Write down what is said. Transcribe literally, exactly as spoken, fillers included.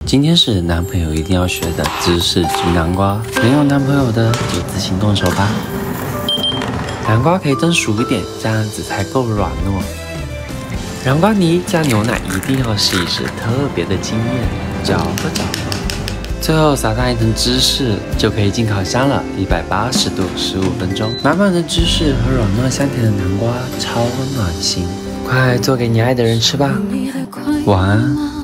今天是男朋友一定要学的芝士焗南瓜，没有男朋友的就自行动手吧。南瓜可以蒸熟一点，这样子才够软糯。南瓜泥加牛奶一定要试一试，特别的惊艳，搅和搅和。最后撒上一层芝士，就可以进烤箱了，一百八十度十五分钟。满满的芝士和软糯香甜的南瓜，超暖心。快做给你爱的人吃吧，晚安。